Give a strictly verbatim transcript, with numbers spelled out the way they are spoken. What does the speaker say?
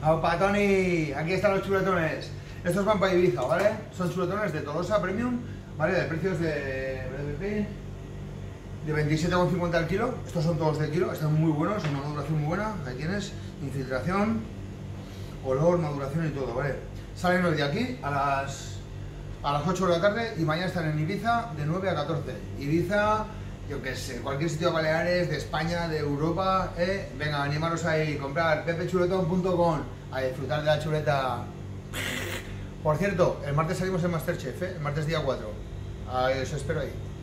¡Opa, Tony! Aquí están los chuletones. Estos van para Ibiza, ¿vale? Son chuletones de Tolosa Premium, ¿vale? De precios de... de veintisiete con cincuenta al kilo. Estos son todos de kilo, están muy buenos, una maduración muy buena. Ahí tienes, infiltración, olor, maduración y todo, ¿vale? Salen hoy de aquí a las, a las ocho de la tarde y mañana están en Ibiza de nueve a catorce. Ibiza, yo que sé, cualquier sitio de Baleares, de España, de Europa, ¿eh? Venga, animaros ahí, comprar pepe chuletón punto com, a disfrutar de la chuleta. Por cierto, el martes salimos en Masterchef, ¿eh? El martes día cuatro. Ahí os espero ahí.